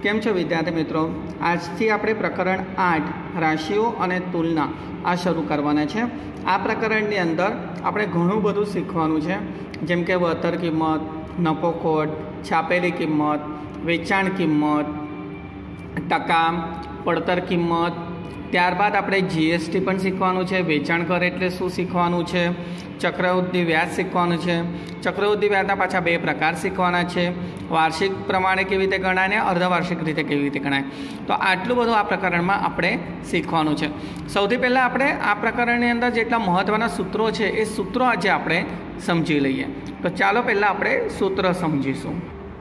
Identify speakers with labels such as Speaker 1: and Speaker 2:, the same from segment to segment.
Speaker 1: કેમ છો વિદ્યાર્થી મિત્રો? આજથી આપણે પ્રકરણ 8 રાશિઓ અને તુલના આ શરૂ કરવાના છે. આ પ્રકરણની અંદર આપણે ઘણું બધું શીખવાનું છે, જેમ કે વળતર કિંમત, નફો ખોટ, છાપેલી કિંમત, વેચાણ કિંમત, ટકા, પડતર કિંમત. ત્યારબાદ આપણે જીએસટી પણ શીખવાનું છે, વેચાણ કર એટલે શું શીખવાનું છે, ચક્રવૃદ્ધિ વ્યાજ શીખવાનું છે. ચક્રવૃદ્ધિ વ્યાજના પાછા 2 પ્રકાર શીખવાના છે, વાર્ષિક પ્રમાણે કેવી રીતે ગણાય ને અર્ધવાર્ષિક રીતે કેવી રીતે ગણાય. તો આટલું બધું આ પ્રકરણમાં આપણે શીખવાનું છે. સૌથી પહેલાં આપણે આ પ્રકરણની અંદર જેટલા મહત્ત્વના સૂત્રો છે એ સૂત્રો આજે આપણે સમજી લઈએ. તો ચાલો પહેલાં આપણે સૂત્ર સમજીશું.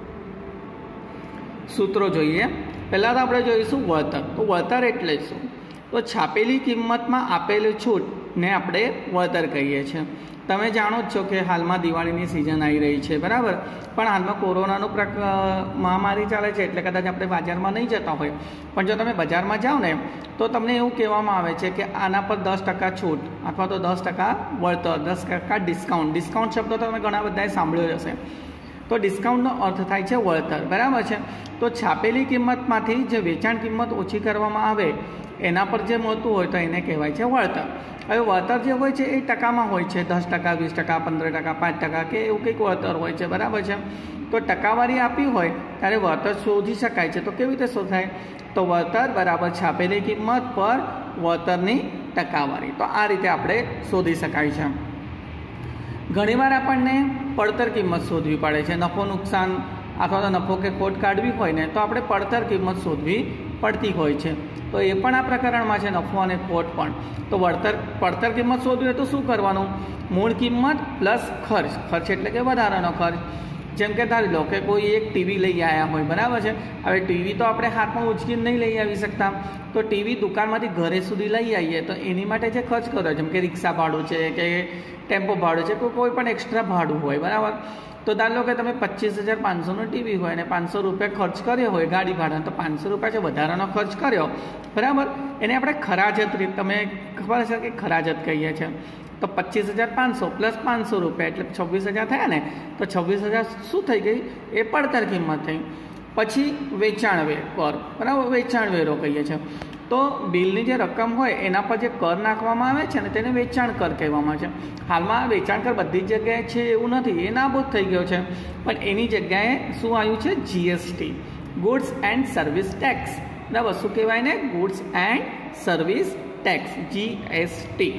Speaker 1: સૂત્રો જોઈએ. પહેલાં તો આપણે જોઈશું વળતર. તો વળતર એટલે શું? તો છાપેલી કિંમતમાં આપેલી છૂટને આપણે વળતર કહીએ છીએ. તમે જાણો જ છો કે હાલમાં દિવાળીની સિઝન આવી રહી છે, બરાબર. પણ હાલમાં કોરોનાનું મહામારી ચાલે છે, એટલે કદાચ આપણે બજારમાં નહીં જતા હોય. પણ જો તમે બજારમાં જાઓ ને તો તમને એવું કહેવામાં આવે છે કે આના પર 10% છૂટ અથવા તો 10% વળતર, 10% ડિસ્કાઉન્ટ શબ્દ તો તમે ઘણા બધાએ સાંભળ્યો હશે. તો ડિસ્કાઉન્ટનો અર્થ થાય છે વળતર, બરાબર છે. તો છાપેલી કિંમતમાંથી જે વેચાણ કિંમત ઓછી કરવામાં આવે એના પર જે મળતું હોય તો એને કહેવાય છે વળતર. હવે વળતર જે હોય છે એ ટકામાં હોય છે, 10%, 20%, 15%, 5% કે એવું કંઈક વળતર હોય છે, બરાબર છે. તો ટકાવારી આપી હોય ત્યારે વળતર શોધી શકાય છે. તો કેવી રીતે શોધાય? તો વળતર બરાબર છાપેલી કિંમત પર વળતરની ટકાવારી. તો આ રીતે આપણે શોધી શકાય છે. ઘણીવાર આપણને પડતર કિંમત શોધવી પડે છે. નફો નુકસાન અથવા તો નફો કે ખોટ કાઢવી હોય ને તો આપણે પડતર કિંમત શોધવી પડતી હોય છે. તો એ પણ આ પ્રકરણમાં છે, નફો અને ખોટ પણ. તો પડતર કિંમત શોધવી હોય તો શું કરવાનું? મૂળ કિંમત પ્લસ ખર્ચ એટલે કે વધારાનો ખર્ચ. જેમ કે ધારી લો કે કોઈ એક ટીવી લઈ આવ્યા હોય, બરાબર છે. હવે ટીવી તો આપણે હાથમાં ઉંચકીને નહીં લઈ આવી શકતા. તો ટીવી દુકાનમાંથી ઘરે સુધી લઈ આવીએ તો એની માટે જે ખર્ચ કર્યો, જેમ કે રિક્ષા ભાડું છે કે ટેમ્પો ભાડું છે, કોઈ પણ એક્સ્ટ્રા ભાડું હોય, બરાબર. તો ધારો લો કે તમે 25,500નું ટીવી હોય ને 500 રૂપિયા ખર્ચ કર્યો હોય ગાડી ભાડા, તો 500 રૂપિયા જે વધારાનો ખર્ચ કર્યો, બરાબર, એને આપણે ખરાજત રીત, તમે ખબર છે કે ખરાજત કહીએ છીએ. તો 25,500 પ્લસ 500 રૂપિયા એટલે 26,000 થયા ને. તો 26,000 શું થઈ ગઈ? એ પડતર કિંમત થઈ. પછી વેચાણ કર, બરાબર, વેચાણ વેરો કહીએ છીએ. તો બિલની જે રકમ હોય એના પર જે કર નાખવામાં આવે છે ને તેને વેચાણ કર કહેવામાં આવે છે. હાલમાં વેચાણ કર બધી જ જગ્યાએ છે એવું નથી, એ નાબૂદ થઈ ગયો છે. પણ એની જગ્યાએ શું આવ્યું છે? GST, goods and service tax, બરાબર. શું કહેવાય ને? Goods and service tax, GST.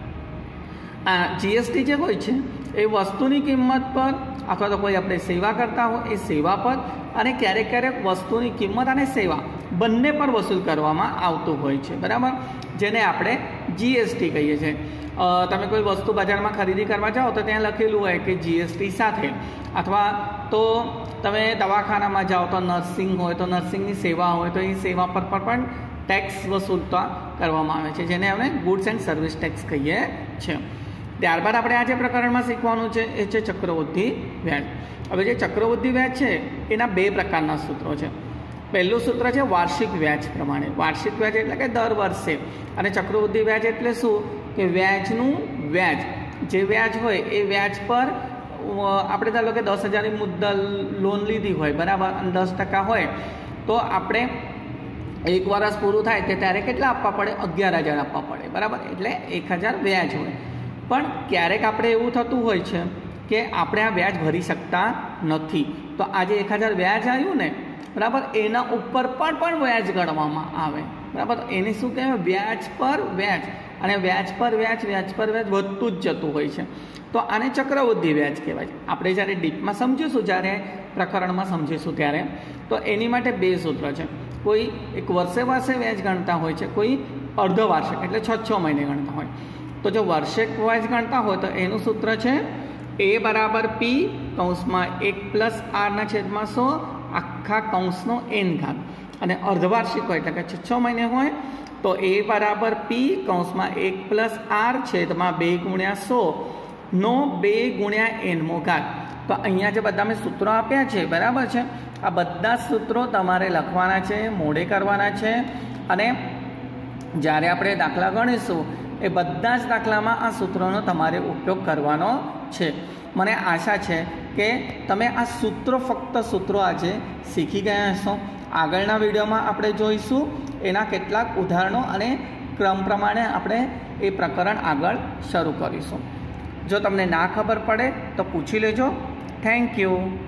Speaker 1: આ જીએસટી જે હોય છે એ વસ્તુની કિંમત પર અથવા તો કોઈ આપણે સેવા કરતા હોય એ સેવા પર, અને ક્યારેક વસ્તુની કિંમત અને સેવા બંને પર વસૂલ કરવામાં આવતું હોય છે, બરાબર, જેને આપણે જીએસટી કહીએ છીએ. તમે કોઈ વસ્તુ બજારમાં ખરીદી કરવા જાઓ તો ત્યાં લખેલું હોય કે જીએસટી સાથે, અથવા તો તમે દવાખાનામાં જાઓ તો નર્સિંગ હોય તો નર્સિંગની સેવા હોય તો એ સેવા પર પણ ટેક્સ વસૂલતા કરવામાં આવે છે, જેને અમે ગુડ્સ એન્ડ સર્વિસ ટેક્સ કહીએ છીએ. ત્યારબાદ આપણે આ જે પ્રકરણમાં શીખવાનું છે એ છે ચક્રવૃદ્ધિ વ્યાજ. હવે જે ચક્રવૃદ્ધિ વ્યાજ છે એના 2 પ્રકારના સૂત્રો છે. પહેલું સૂત્ર છે વાર્ષિક વ્યાજ પ્રમાણે. વાર્ષિક વ્યાજ એટલે કે દર વર્ષે, અને ચક્રવૃદ્ધિ વ્યાજ એટલે શું? કે વ્યાજનું વ્યાજ, જે વ્યાજ હોય એ વ્યાજ પર આપણે ધારો કે 10,000ની મુદ્દલ લોન લીધી હોય, બરાબર, અને 10% હોય તો આપણે 1 વર્ષ પૂરું થાય તે ત્યારે કેટલા આપવા પડે? 11,000 આપવા પડે, બરાબર. એટલે 1,000 વ્યાજ હોય. પણ ક્યારેક આપણે એવું થતું હોય છે કે આપણે આ વ્યાજ ભરી શકતા નથી. તો આ જે 1,000 વ્યાજ આવ્યું ને, બરાબર, એના ઉપર પણ વ્યાજ ગણવામાં આવે, બરાબર. એને શું કહેવાય? વ્યાજ પર વ્યાજ, અને વ્યાજ પર વ્યાજ વધતું જ જતું હોય છે. તો આને ચક્રવૃદ્ધિ વ્યાજ કહેવાય છે. આપણે જ્યારે ડીપમાં સમજીશું, જ્યારે પ્રકરણમાં સમજીશું ત્યારે, તો એની માટે 2 સૂત્ર છે. કોઈ એક વર્ષે વ્યાજ ગણતા હોય છે, કોઈ અર્ધવાર્ષિક એટલે 6 મહિને ગણતા હોય. તો જો વાર્ષિક વ્યાજ ગણતા હોય તો એનું સૂત્ર છે A બરાબર P કૌંસમાં 1+R/100 આખા કૌંસનો n ઘાત. અને અર્ધવાર્ષિક હોય એટલે કે 6 મહિને હોય તો A બરાબર P કૌંસમાં 1+R/2 નો 2 × n ઘાત. તો અહીંયા જે બધા મેં સૂત્રો આપ્યા છે, બરાબર છે, આ બધા સૂત્રો તમારે લખવાના છે, મોઢે કરવાના છે, અને જ્યારે આપણે દાખલા ગણીશું એ બધા જ દાખલામાં આ સૂત્રોનો તમારે ઉપયોગ કરવાનો છે. મને આશા છે કે તમે આ ફક્ત સૂત્રો આજે શીખી ગયા હશો. આગળના વિડીયોમાં આપણે જોઈશું એના કેટલાક ઉદાહરણો અને ક્રમ પ્રમાણે આપણે એ પ્રકરણ આગળ શરૂ કરીશું. જો તમને ના ખબર પડે તો પૂછી લેજો. Thank you.